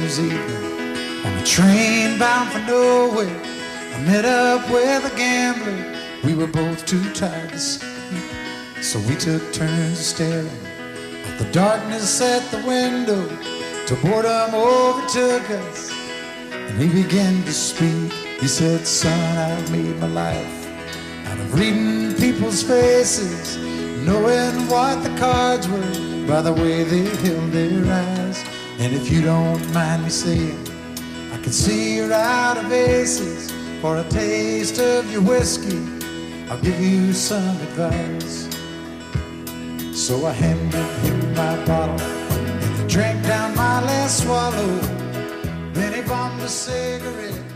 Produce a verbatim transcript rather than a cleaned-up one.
Christmas evening on a train bound for nowhere. I met up with a gambler. We were both too tired to sleep, so we took turns staring at the darkness at the window till boredom overtook us, and he began to speak. He said, "Son, I've made my life out of reading people's faces, knowing what the cards were by the way they held their eyes. And if you don't mind me saying, I can see you're out of aces. For a taste of your whiskey, I'll give you some advice." So I handed him my bottle, and he drank down my last swallow. Then he bombed a cigarette